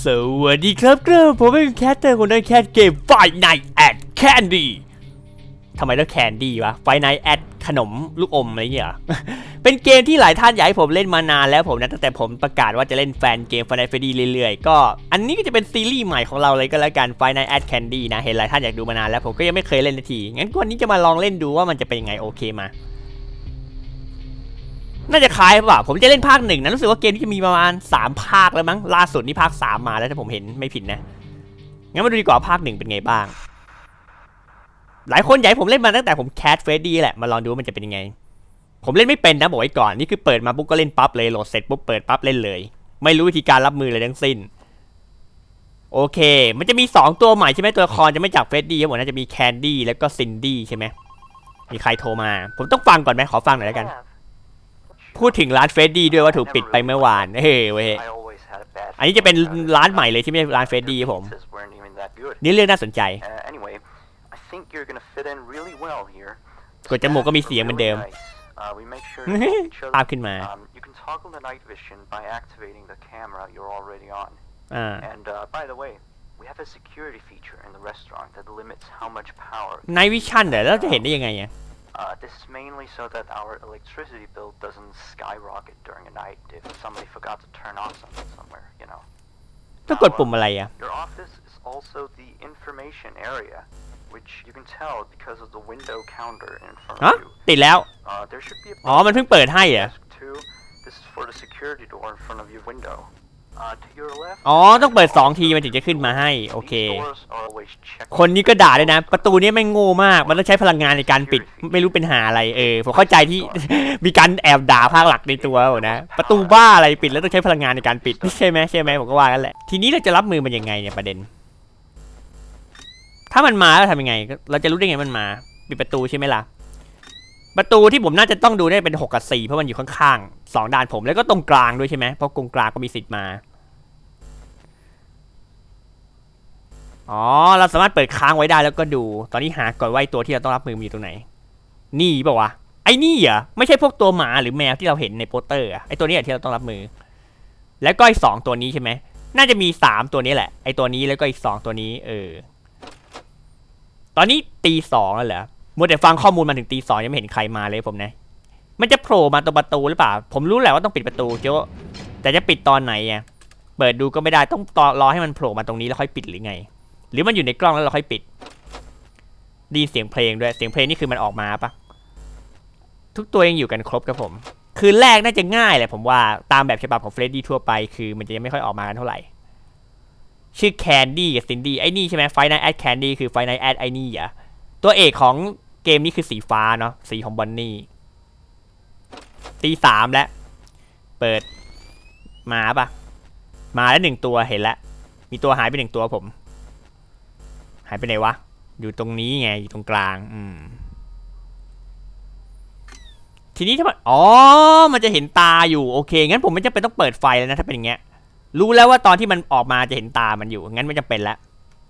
สวัสดีครับผมเป็นแคทเตอร์คนนั้นแคทเกม Five Nights at Candy ทำไมต้องแคนดี้วะ Five Nights at ขนมลูกอมอะไรเงี้ย เป็นเกมที่หลายท่านอยากให้ผมเล่นมานานแล้วผมนะตั้งแต่ผมประกาศว่าจะเล่นแฟนเกม Five Nights at Freddy เรื่อยๆก็อันนี้ก็จะเป็นซีรีส์ใหม่ของเราเลยก็แล้วกัน Five Nights at Candy นะเห็นหลายท่านอยากดูมานานแล้วผมก็ยังไม่เคยเล่นนาทีงั้นวันนี้จะมาลองเล่นดูว่ามันจะเป็นยังไงโอเคมาน่าจะคล้ายป่ะผมจะเล่นภาค1นะรู้สึกว่าเกมนี้จะมีประมาณ3ภาคแล้วมั้งล่าสุดนี่ภาค3มาแล้วถ้าผมเห็นไม่ผิดนะงั้นมาดูดีกว่าภาค1เป็นไงบ้างหลายคนอยากให้ผมเล่นมาตั้งแต่ผมแคทเฟรดดี้แหละมาลองดูว่ามันจะเป็นยังไงผมเล่นไม่เป็นนะบอกไว้ก่อนนี่คือเปิดมาปุ๊บก็เล่นปั๊บเลยโหลดเสร็จปุ๊บเปิดปั๊บเล่นเลยไม่รู้วิธีการรับมือเลยทั้งสิ้นโอเคมันจะมี2ตัวใหม่ใช่ไหมตัวละครจะไม่จากเฟรดดี้ครับผมน่าจะมีแคนดี้แล้วก็ซินดี้ใช่ไหมมีใครโทรมาผมต้องฟังก่อนไหมขอฟังหน่อยแล้วกันพูดถึงร้านเฟรดดี้ด้วยว่าถูกปิดไปเมื่อวานเฮ้ยเว้ยอันนี้จะเป็นร้านใหม่เลยที่ไม่ใช่ร้านเฟรดดี้ผมนี่เรื่องน่าสนใจกดจมูกก็มีเสียงเหมือนเดิมภาพขึ้นมาในวิชั่นเดี๋ยวเราจะเห็นได้ยังไงอ่ะ This is mainly so that our electricity bill doesn't skyrocket during a night if somebody forgot to turn off something somewhere, you know. ต้องกดปุ่มอะไรอ่ะ Your office is also the information area, which you can tell because of the window counter in front of you. ติดแล้ว There should be a อ๋อมันเพิ่งเปิดให้อ่ะ This is for the security door in front of your window. To your left. อ๋อต้องเปิด2ทีมันถึงจะขึ้นมาให้โอเคคนนี้ก็ด่าเลยนะประตูนี้ไม่โง่มากมันต้องใช้พลังงานในการปิดไม่รู้เป็นหาอะไรผมเข้าใจที่ มีการแอบด่าภาคหลักในตัวนะประตูบ้าอะไรปิดแล้วต้องใช้พลังงานในการปิดใช่ไหมผมก็ว่ากันแหละทีนี้เราจะรับมือมันยังไงเนี่ยประเด็นถ้ามันมาแล้วทำยังไงเราจะรู้ได้ไงมันมาปิดประตูใช่ไหมล่ะประตูที่ผมน่าจะต้องดูได้เป็น6 กับ 4เพราะมันอยู่ข้างๆ2ด้านผมแล้วก็ตรงกลางด้วยใช่ไหมเพราะตรงกลางก็มีสิทธิ์มาอ๋อเราสามารถเปิดค้างไว้ได้แล้วก็ดูตอนนี้หาก่อนว่าตัวที่เราต้องรับมือมีอยู่ตรงไหนนี่เปล่าวะไอ้นี่เหรอไม่ใช่พวกตัวหมาหรือแมวที่เราเห็นในโปสเตอร์ไอ้ตัวนี้ที่เราต้องรับมือแล้วก็อีก2ตัวนี้ใช่ไหมน่าจะมี3ตัวนี้แหละไอ้ตัวนี้แล้วก็อีก2ตัวนี้ตอนนี้ตี2แล้วเหรอมัวแต่ฟังข้อมูลมาถึงตี2ยังไม่เห็นใครมาเลยผมนะมันจะโผล่มาตรงประตูหรือเปล่าผมรู้แหละว่าต้องปิดประตูเจ้าแต่จะปิดตอนไหนอ่ะเปิดดูก็ไม่ได้ต้องรอให้มันโผล่มาตรงนี้แล้วค่อยปิดหรือไงหรือมันอยู่ในกล้องแล้วเราค่อยปิดดีเสียงเพลงด้วยเสียงเพลงนี่คือมันออกมาปะทุกตัวยังอยู่กันครบครับผมคืนแรกน่าจะง่ายแหละผมว่าตามแบบฉบับของเฟรดดี้ทั่วไปคือมันจะยังไม่ค่อยออกมากันเท่าไหร่ชื่อแคนดี้กับซินดี้ไอ้นี่ใช่ไหมไฟไนท์แอดแคนดี้คือไฟไนท์แอดไอ้นี่อ่ะตัวเอกของเกมนี้คือสีฟ้าเนาะสีของบอนนี่ตี3แล้วเปิดมาปะมาแล้ว1ตัวเห็นแล้วมีตัวหายไป1ตัวผมหายไปไหนวะอยู่ตรงนี้ไงอยู่ตรงกลางทีนี้ถ้ามันมันจะเห็นตาอยู่โอเคงั้นผมไม่จำเป็นต้องเปิดไฟแล้วนะถ้าเป็นอย่างเงี้ยรู้แล้วว่าตอนที่มันออกมาจะเห็นตามันอยู่งั้นไม่จำเป็นแล้ว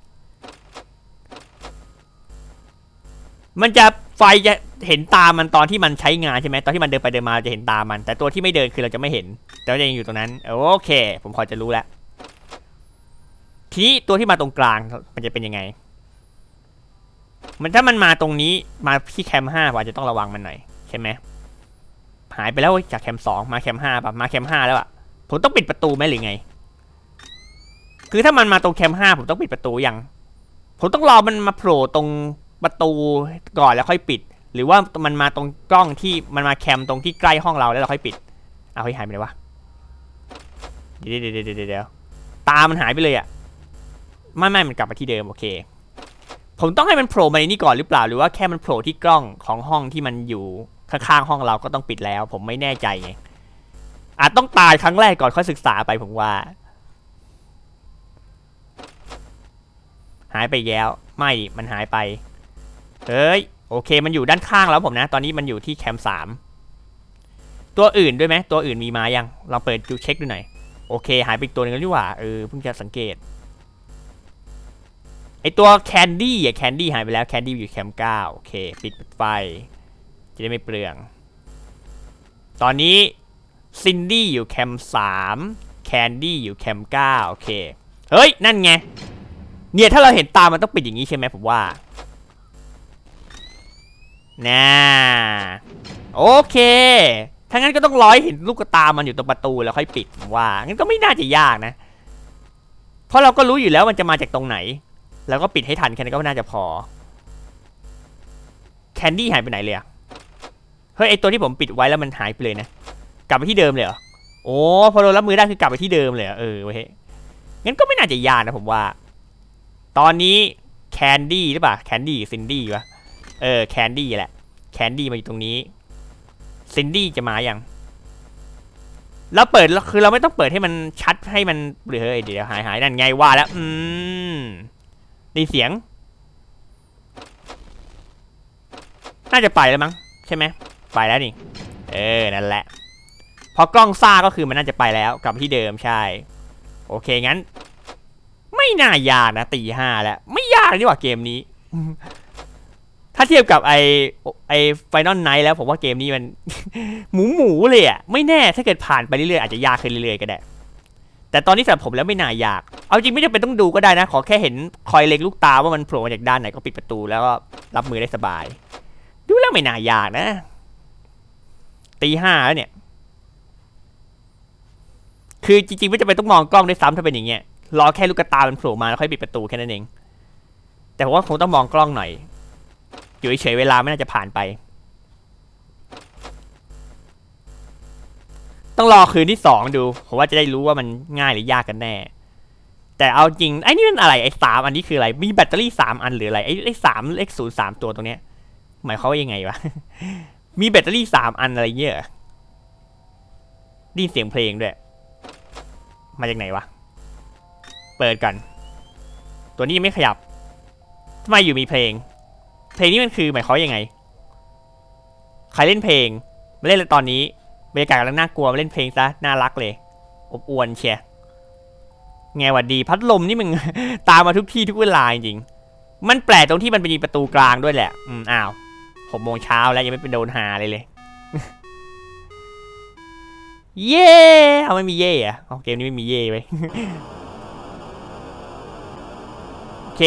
มันจะไฟจะเห็นตามันตอนที่มันใช้งานใช่ไหมตอนที่มันเดินไปเดินมาจะเห็นตามันแต่ตัวที่ไม่เดินคือเราจะไม่เห็นแต่ว่ายังอยู่ตรงนั้นโอเคผมพอจะรู้แล้วทีนี้ตัวที่มาตรงกลางมันจะเป็นยังไงมันถ้ามันมาตรงนี้มาที่แคม5อาจจะต้องระวังมันหน่อยใช่ไหมหายไปแล้วจากแคม2มาแคม5ป่ะมาแคม5แล้วอ่ะผมต้องปิดประตูไหมหรือไงคือถ้ามันมาตรงแคม5ผมต้องปิดประตูยังผมต้องรอมันมาโผล่ตรงประตูก่อนแล้วค่อยปิดหรือว่ามันมาตรงกล้องที่มันมาแคมตรงที่ใกล้ห้องเราแล้วเราค่อยปิดเอาให้หายไปเลยวะเดี๋ยวตามันหายไปเลยอ่ะไม่มันกลับมาที่เดิมโอเคผมต้องให้มันโผล่มาในนี้ก่อนหรือเปล่าหรือว่าแค่มันโผล่ที่กล้องของห้องที่มันอยู่ข้างๆห้องเราก็ต้องปิดแล้วผมไม่แน่ใจไงอาจต้องตายครั้งแรกก่อนค่อยศึกษาไปผมว่าหายไปแล้วไม่มันหายไปโอเคมันอยู่ด้านข้างแล้วผมนะตอนนี้มันอยู่ที่แคม3ตัวอื่นด้วยไหมตัวอื่นมีมายังเราเปิดดูเช็คดูหน่อยโอเคหายไปอีกตัวนึงแล้วนี่หว่าเพิ่งจะสังเกตไอตัวแคนดี้แคนดี้หายไปแล้วแคนดี้อยู่แคม9โอเคปิดไฟจะได้ไม่เปลืองตอนนี้ซินดี้อยู่แคม3แคนดี้อยู่แคม9โอเคเฮ้ยนั่นไงเนี่ยถ้าเราเห็นตามันต้องปิดอย่างนี้ใช่ไหมผมว่าน่าโอเคถ้างั้นก็ต้องร้อยเห็นลูกตามันอยู่ตรงประตูแล้วค่อยปิดผมว่างั้นก็ไม่น่าจะยากนะเพราะเราก็รู้อยู่แล้วมันจะมาจากตรงไหนแล้วก็ปิดให้ทันแค่นั้นก็น่าจะพอแคนดี้หายไปไหนเลยอะเฮ้ยไอตัวที่ผมปิดไว้แล้วมันหายไปเลยนะกลับไปที่เดิมเลยเหรอโอ้พอเรารับมือได้คือกลับไปที่เดิมเลยเออเว้ยงั้นก็ไม่น่าจะยากนะผมว่าตอนนี้แคนดี้หรือเปล่าแคนดี้ซินดี้วะแคนดี้แหละแคนดี้มาอยู่ตรงนี้ซินดี้จะมาอย่างเราเปิดคือเราไม่ต้องเปิดให้มันชัดให้มันเดี๋ยวหายนั่นไงว่าแล้วได้เสียงน่าจะไปแล้วมั้งใช่ไหมไปแล้วนี่นั่นแหละพอกล้องซ่าก็คือมันน่าจะไปแล้วกลับที่เดิมใช่โอเคงั้นไม่น่ายากนะตี 5แล้วไม่ยากนี่หว่าเกมนี้ถ้าเทียบกับไอFinal Nightแล้วผมว่าเกมนี้มัน หมูเลยอ่ะไม่แน่ถ้าเกิดผ่านไปเรื่อยๆอาจจะยากขึ้นเรื่อยๆก็ได้แต่ตอนนี้สำหรับผมแล้วไม่น่ายากเอาจริงไม่จำเป็นต้องดูก็ได้นะขอแค่เห็นคอยเล็กลูกตาว่ามันโผล่มาจากด้านไหนก็ปิดประตูแล้วก็รับมือได้สบายดูแล้วไม่น่ายากนะตี 5แล้วเนี่ยคือจริงๆไม่จำเป็นต้องมองกล้องด้วยซ้ำถ้าเป็นอย่างเงี้ยรอแค่ลูกตามันโผล่มาแล้วค่อยปิดประตูแค่นั้นเองแต่ผมว่าคงต้องมองกล้องหน่อยอยู่เฉยๆเวลาไม่น่าจะผ่านไปต้องรอคืนที่2ดูผมว่าจะได้รู้ว่ามันง่ายหรือยากกันแน่แต่เอาจริงไอ้นี่มันอะไรไอ้3อันนี้คืออะไรมีแบตเตอรี่3อันหรืออะไรไอ้3เลข03ตัวตรงเนี้ยหมายความว่ายังไงวะ มีแบตเตอรี่3อันอะไรเงี้ยได้ยินเสียงเพลงด้วยมาจากไหนวะเปิดกันตัวนี้ยังไม่ขยับทำไมอยู่มีเพลงนี้มันคือหมายความยังไงใครเล่นเพลงมาเล่นตอนนี้บรรยากาศกำลังน่ากลัวมาเล่นเพลงซะน่ารักเลยอบอวลเชียไงวัดดีพัดลมนี่มึง ตามมาทุกที่ทุกเวลาจริงมันแปลกตรงที่มันเป็นประตูกลางด้วยแหละอ้าว6 โมงเช้าแล้วยังไม่เป็นโดนหาเลย เย่เอาไม่มีเย่อะเกมนี้ไม่มีเย่ไว้ โอเค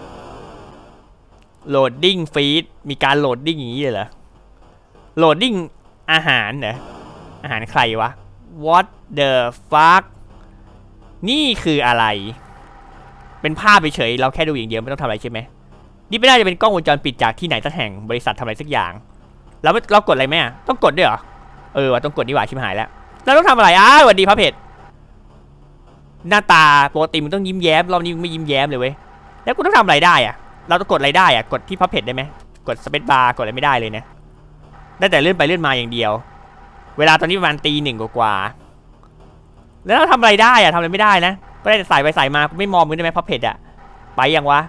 โหลดดิ้งฟีดมีการโหลดดิ้งอย่างนี้เลยเหรอโหลดดิ้งอาหารเหรออาหารใครวะ What the fuck นี่คืออะไรเป็นภาพเฉยเราแค่ดูอย่างเดียวไม่ต้องทำอะไรใช่ไหมนี่ไม่น่าจะเป็นกล้องวงจรปิดจากที่ไหนสักแห่งบริษัททำอะไรสักอย่างเรากดอะไรไหมอะต้องกดด้วยเหรอว่าต้องกดนี่หว่าชิบหายแล้วเราต้องทำอะไรสวัสดีพระเพชรหน้าตาปกติมันต้องยิ้มแย้มรอบนี้ไม่ยิ้มแย้มเลยเว้ยแล้วกูต้องทำอะไรได้อะเราต้องกดอะไรได้อะกดที่พับเพจได้ไหมกดสเปซบาร์กดอะไรไม่ได้เลยนะได้แต่เลื่อนไปเลื่อนมาอย่างเดียวเวลาตอนนี้ประมาณตี 1กว่าแล้วเราทำอะไรได้อะทำอะไรไม่ได้นะก็ได้แต่ใส่ไปใส่มาไม่มองมึงได้ไหมพับเพจอะไปยังวะ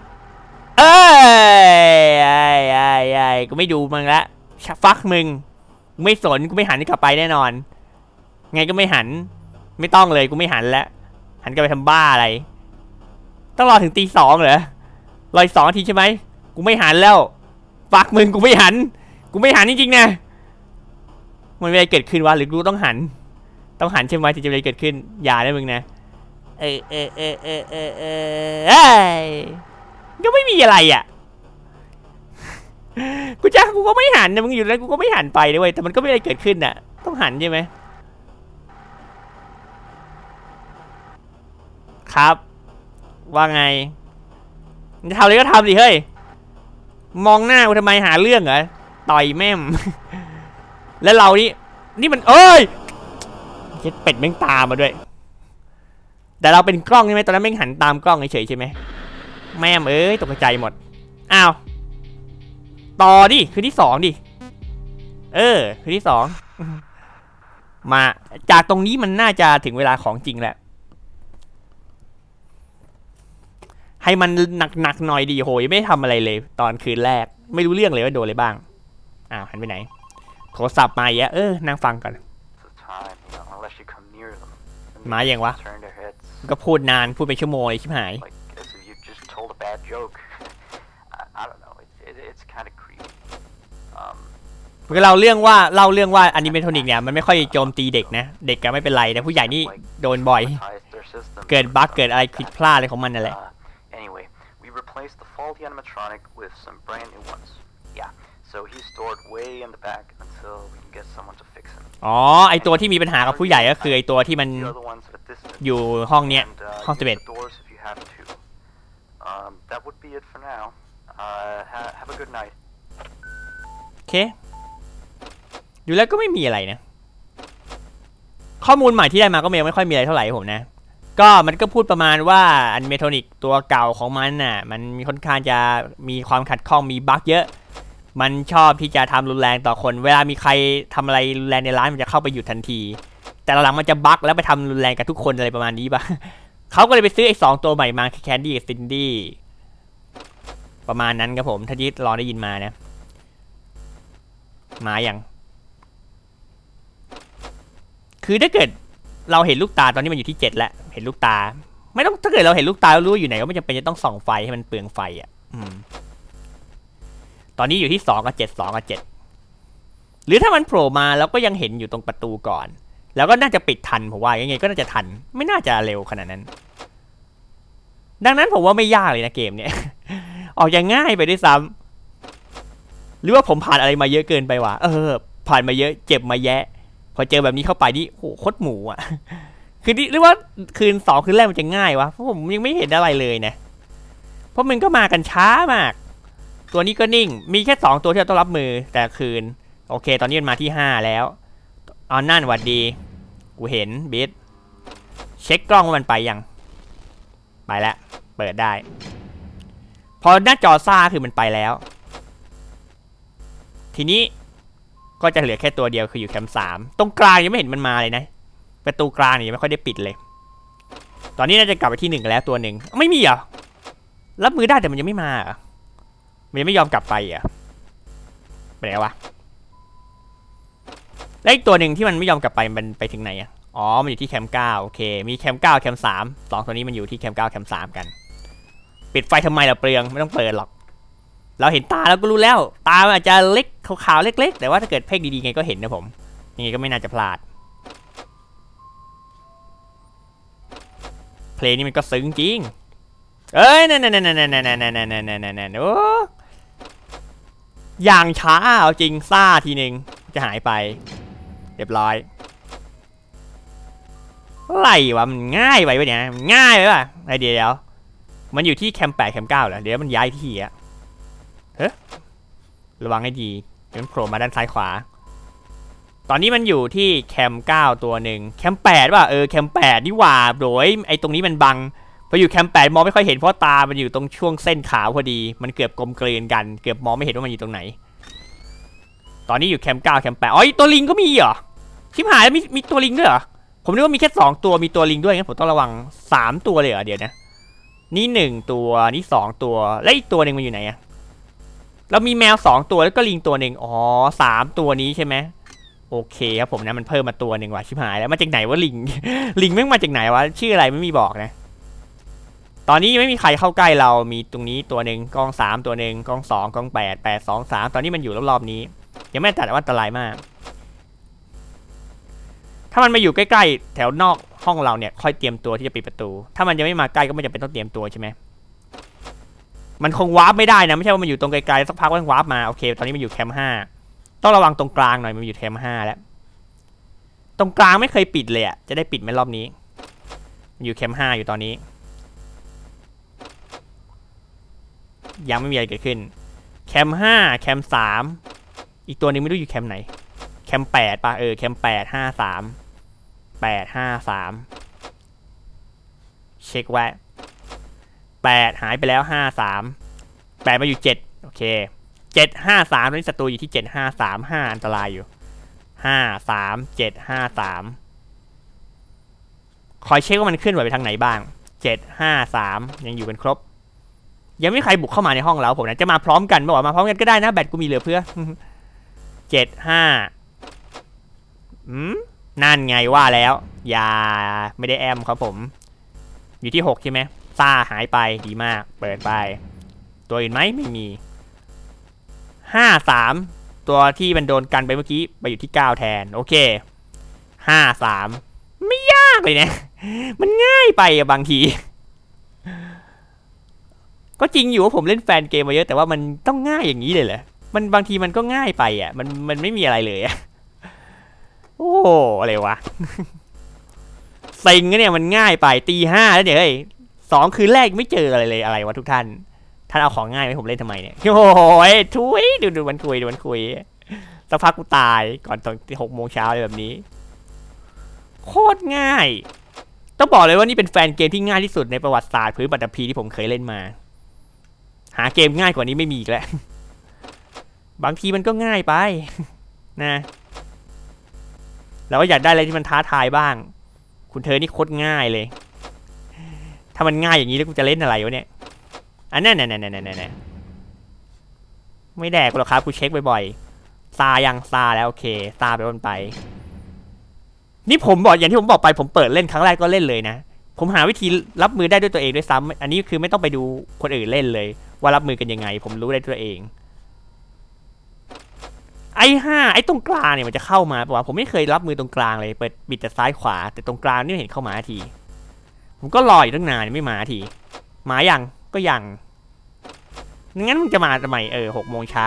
กูไม่ดูมึงละฟักมึงไม่สนกูไม่หันกลับไปแน่นอนไงก็ไม่หันไม่ต้องเลยกูไม่หันแล้วหันกลับไปทำบ้าอะไรต้องรอถึงตี 2เหรอรออีก2 นาทีใช่ไหมกูไม่หันแล้วฟักมึงกูไม่หันจริงๆนะมันมีอะไรเกิดขึ้นวะหรือกูต้องหันใช่ไหมถึงจะมีอะไรเกิดขึ้นอย่าได้มึงนะก็ไม่มีอะไรอ่ะกูก็ไม่หันนะมึงอยู่แล้วกูก็ไม่หันไปด้วยแต่มันก็ไม่มีอะไรเกิดขึ้นน่ะต้องหันใช่ไหมครับว่าไงจะทำอะไรก็ทำสิเฮ้ยมองหน้ากูทำไมหาเรื่องเหรอต่อยแม่ม แล้วเรานี่มันเอ้ยเจ็ดเป็ดแม่งตามมาด้วยแต่เราเป็นกล้องใช่ไหมตอนนั้นแม่งหันตามกล้องเฉยๆใช่ไหมแม่มตกใจหมดอ้าวต่อดิคืนที่2ดิคืนที่2มาจากตรงนี้มันน่าจะถึงเวลาของจริงแหละให้มันหนักๆหน่อยดีโหยไม่ทำอะไรเลยตอนคืนแรกไม่รู้เรื่องเลยว่าโดนอะไรบ้างอ้าวหันไปไหนโทรศัพท์มาอ่ะนั่งฟังก่อนมาอย่างวะก็พูดนานพูดเป็นชั่วโมงเลยชิบหายมันก็เล่าเรื่องว่าอนิเมโทนิกเนี่ยมันไม่ค่อยโจมตีเด็กนะเด็กก็ไม่เป็นไรนะผู้ใหญ่นี่โดนบ่อยเกิดบั๊กเกิดอะไรผิดพลาดอะไรของมันนั่นแหละ Anyway, we replaced the faulty animatronic with some brand new ones. Yeah, so he's stored way in the back until we can get someone to fix him. อ๋อไอตัวที่มีปัญหากับผู้ใหญ่ก็คือไอตัวที่มัน The other ones at a distance. อยู่ห้องเนี้ย And, ห้อง use 11 the doors if you have to. That would be it for now. Have a good night. โอเคดูแล้วก็ไม่มีอะไรนะข้อมูลใหม่ที่ได้มาก็ไม่ค่อยมีอะไรเท่าไหร่ผมนะก็มันก็พูดประมาณว่าอันเมโทนิกตัวเก่าของมันน่ะมันมีค่อนข้างจะมีความขัดข้องมีบั๊กเยอะมันชอบที่จะทำรุนแรงต่อคนเวลามีใครทำอะไรรุนแรงในร้านมันจะเข้าไปหยุดทันทีแต่หลังมันจะบั๊กแล้วไปทำรุนแรงกับทุกคนอะไรประมาณนี้ป่ะ เขาก็เลยไปซื้อไอ้2ตัวใหม่มาแคนดี้กับซินดี้ประมาณนั้นครับผมถ้าที่ลองได้ยินมานะมาอย่างคือถ้าเกิดเราเห็นลูกตาตอนนี้มันอยู่ที่7แล้วเห็นลูกตาไม่ต้องถ้าเกิดเราเห็นลูกตาแล้วรู้อยู่ไหนก็ไม่จำเป็นจะต้องส่องไฟให้มันเปลืองไฟอ่ะตอนนี้อยู่ที่2 กับ 7 2 กับ 7หรือถ้ามันโผล่มาเราก็ยังเห็นอยู่ตรงประตูก่อนแล้วก็น่าจะปิดทันผมว่ายังไงก็น่าจะทันไม่น่าจะเร็วขนาดนั้นดังนั้นผมว่าไม่ยากเลยนะเกมเนี้ย ออกอย่างง่ายไปด้วยซ้ำหรือว่าผมผ่านอะไรมาเยอะเกินไปวะผ่านมาเยอะเจ็บมาแยะพอเจอแบบนี้เข้าไปนี่โหโคตรหมูอ่ะ คือหรือว่าคืน2คืนแรกมันจะง่ายวะเพราะผมยังไม่เห็นอะไรเลยนะเพราะมันก็มากันช้ามากตัวนี้ก็นิ่งมีแค่2ตัวที่เราต้องรับมือแต่คืนโอเคตอนนี้มันมาที่5แล้วนั่นหวัดดีกูเห็นบิดเช็คกล้องว่ามันไปยังไปแล้วเปิดได้พอหน้าจอซ่าคือมันไปแล้วทีนี้ก็จะเหลือแค่ตัวเดียวคืออยู่แคมป์3ตรงกลางยังไม่เห็นมันมาเลยนะประตูกลางนี่ยังไม่ค่อยได้ปิดเลยตอนนี้น่าจะกลับไปที่1แล้วตัวหนึ่งไม่มีเหรอรับมือได้แต่มันยังไม่มามันยังไม่ยอมกลับไปไปไหนวะแล้วอีกตัวหนึ่งที่มันไม่ยอมกลับไปมันไปถึงไหนมันอยู่ที่แคมป์9โอเคมีแคมป์9แคมป์3 2ตัวนี้มันอยู่ที่แคมป์9แคมป์3กันปิดไฟทำไมล่ะเปลืองไม่ต้องเปิดหรอกเราเห็นตาเราก็รู้แล้วตาอาจจะเล็กขาวๆเล็กๆแต่ว่าถ้าเกิดเพ่งดีๆไงก็เห็นนะผมยังไงก็ไม่น่าจะพลาดเพลงนี้มันก็ซึ้งจริงนั่นโอ้อย่างช้าเอาจริงซ่าทีนึงจะหายไปเรียบร้อยอะไรวะมันง่ายไปวะเนี่ยง่ายไปป่ะไอเดียวมันอยู่ที่แคมป์8แคมป์9เหรอเดี๋ยวมันย้ายที่ระวังให้ดีเดี๋ยวมันโผล่มาด้านซ้ายขวาตอนนี้มันอยู่ที่แคมป์9ตัวหนึ่งแคมป์8ป่ะแคมป์8นี่หว่าโดยไอตรงนี้มันบังพออยู่แคมป์8มองไม่ค่อยเห็นเพราะตามันอยู่ตรงช่วงเส้นขาวพอดีมันเกือบกลมกลืนกันเกือบมองไม่เห็นว่ามันอยู่ตรงไหนตอนนี้อยู่แคมป์9แคมป์8ตัวลิงก็มีเหรอชิบหายแล้วมีตัวลิงด้วยเหรอผมนึกว่ามีแค่2ตัวมีตัวลิงด้วยงั้นผมต้องระวัง3ตัวเลยเหรอเดี๋ยวนะนี่1ตัวนี่2ตัวแล้วอีกตัวหนึ่งมันอยู่ไหนแล้วมีแมว2ตัวแล้วก็ลิงตัวหนึ่ง3ตัวนี้ใช่ไหมโอเคครับผมนะมันเพิ่มมาตัวหนึ่งว่ะชิบหายแล้วมาจากไหนวะลิง ลิงแม่งมาจากไหนวะชื่ออะไรไม่มีบอกนะตอนนี้ยังไม่มีใครเข้าใกล้เรามีตรงนี้ตัวหนึ่งกอง3ตัวหนึ่งกอง2กอง8 8 2 3ตอนนี้มันอยู่รอบๆนี้ยังไม่ตัดว่าอันตรายมากถ้ามันมาอยู่ใกล้ๆแถวนอกห้องเราเนี่ยค่อยเตรียมตัวที่จะปิดประตูถ้ามันยังไม่มาใกล้ก็ไม่จำเป็นต้องเตรียมตัวใช่ไหมมันคงวาร์ปไม่ได้นะไม่ใช่ว่ามันอยู่ตรงไกลๆสักพักมันวาร์ปมาโอเคตอนนี้มันอยู่แคมป์5ต้องระวังตรงกลางหน่อยมันอยู่แคมป์5แล้วตรงกลางไม่เคยปิดเลยจะได้ปิดไหมรอบนี้มันอยู่แคมป์5อยู่ตอนนี้ยังไม่มีอะไรเกิดขึ้นแคมป์5แคมป์3อีกตัวนึงไม่รู้อยู่แคมป์ไหนแคมป์8ป่ะแคมป์8 5 3 8 5 3เช็คไว้8หายไปแล้ว5 3 8มาอยู่7โอเค7 5 3ตอนนี้ศัตรูอยู่ที่7 5 3 5อันตรายอยู่5 3 7 5 3คอยเช็คว่ามันเคลื่อนไหวไปทางไหนบ้าง7 5 3ยังอยู่กันครบยังไม่มีใครบุกเข้ามาในห้องเราผมนะจะมาพร้อมกันบอกว่ามาพร้อมกันก็ได้นะแบตกูมีเหลือเพื่อ7 5นั่นไงว่าแล้วอย่าไม่ได้แอมครับผมอยู่ที่6ใช่ไหมซ่าหายไปดีมากเปิดไปตัวอื่นไหมไม่มี5 3ตัวที่มันโดนกันไปเมื่อกี้ไปอยู่ที่9แทนโอเค5 3 ไม่ยากเลยนะมันง่ายไปอะบางทีก็จริงอยู่ว่าผมเล่นแฟนเกมมาเยอะแต่ว่ามันต้องง่ายอย่างนี้เลยเหรอมันบางทีมันก็ง่ายไปอ่ะมันไม่มีอะไรเลยอ่ะโอ้อะไรวะเซ็งเนี่ยมันง่ายไปตี 5แล้วเดี๋ยวเฮ้ย2 คืนแรกไม่เจออะไรเลยอะไรวะทุกท่านเอาของง่ายให้ผมเล่นทำไมเนี่ยโอ้ยทุยดูมันคุยสักพักกูตายก่อนตอน6 โมงเช้าเลยแบบนี้โคตรง่ายต้องบอกเลยว่านี่เป็นแฟนเกมที่ง่ายที่สุดในประวัติศาสตร์พื้นปัตตภีที่ผมเคยเล่นมาหาเกมง่ายกว่านี้ไม่มีอีกแล้วบางทีมันก็ง่ายไปนะเราก็อยากได้อะไรที่มันท้าทายบ้างคุณเธอนี่โคตรง่ายเลยถ้ามันง่ายอย่างนี้แล้วกูจะเล่นอะไรวะเนี่ยอันนั้นไม่แดกหรอกครับกูเช็คบ่อยๆซาแล้วโอเคซาไปวันไปนี่ผมบอกอย่างที่ผมบอกไปผมเปิดเล่นครั้งแรกก็เล่นเลยนะผมหาวิธีรับมือได้ด้วยตัวเองด้วยซ้ำอันนี้คือไม่ต้องไปดูคนอื่นเล่นเลยว่ารับมือกันยังไงผมรู้ได้ด้วยตัวเองไอ้ตรงกลางเนี่ยมันจะเข้ามาป่ะผมไม่เคยรับมือตรงกลางเลยเปิดบิดแต่ซ้ายขวาแต่ตรงกลางนี่เห็นเข้ามาทีผมก็รออยู่ตั้งนานไม่มาทีมายังก็ยังงั้นมึงจะมาทำไม6 โมงเช้า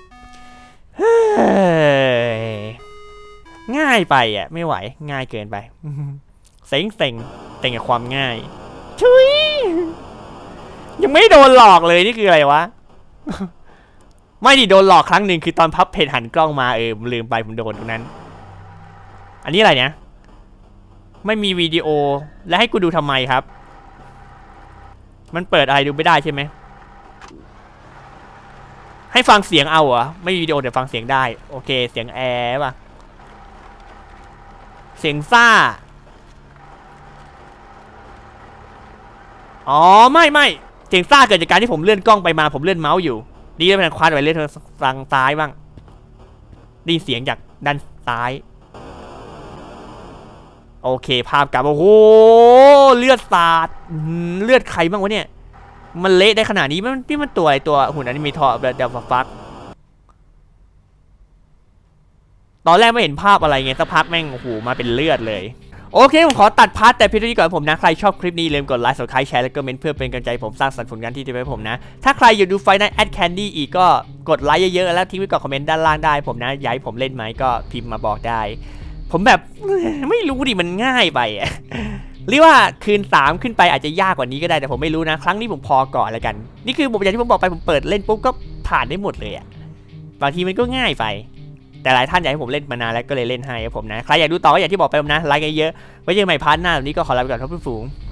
ง่ายไปอ่ะไม่ไหวง่ายเกินไปเซ็งกับความง่ายชุยยังไม่โดนหลอกเลยนี่คืออะไรวะไม่ดิโดนหลอกครั้งหนึ่งคือตอนพับเพจหันกล้องมาผมลืมไปผมโดนตรงนั้นอันนี้อะไรเนี่ยไม่มีวิดีโอและให้กูดูทำไมครับมันเปิดอะไรดูไม่ได้ใช่ไหมให้ฟังเสียงเอาเหรอไม่มีวิดีโอแต่ฟังเสียงได้โอเคเสียงแอร์ป่ะเสียงซ่าอ๋อไม่เสียงซ่าเกิดจากการที่ผมเลื่อนกล้องไปมาผมเลื่อนเมาส์อยู่ดีแล้วมันคว้าไว้เลื่อนทางซ้ายบ้างดีเสียงจากด้านซ้ายโอเคภาพกลับโอ้โหเลือดสาดเลือดใครบ้างวะเนี่ยมันเละได้ขนาดนี้มันตัวอะไรตัวหุ่นอนิเมทอร์เดลฟักตอนแรกไม่เห็นภาพอะไรไงสักพักแม่งโอ้โหมาเป็นเลือดเลยโอเคผมขอตัดพาร์ทแต่เพียงเท่านี้ก่อนผมนะใครชอบคลิปนี้อย่าลืมกดไลค์ Subscribe แชร์และก็เมนต์เพื่อเป็นกำลังใจผมสร้างสรรค์ผลงานที่ดีให้ผมนะถ้าใครอยากดูไฟนอลแอดแคนดี้อีกก็กดไลค์เยอะๆแล้วทิ้งไว้กับคอมเมนต์ด้านล่างได้ผมนะอยากให้ผมเล่นไหมก็พิมพ์มาบอกได้ผมแบบไม่รู้ดิมันง่ายไปเรียกว่าคืน3ขึ้นไปอาจจะยากกว่านี้ก็ได้แต่ผมไม่รู้นะครั้งนี้ผมพอก่อนแล้วกันนี่คืออย่างที่ผมบอกไปผมเปิดเล่นปุ๊บก็ผ่านได้หมดเลยบางทีมันก็ง่ายไปแต่หลายท่านอยากให้ผมเล่นมานานแล้วก็เลยเล่นให้ผมนะใครอยากดูต่อก็อย่างที่บอกไปนะไลค์กันเยอะไว้เจอกันใหม่พาร์ทหน้าวันนี้ก็ขอลาไปก่อนครับเพื่อนฝูง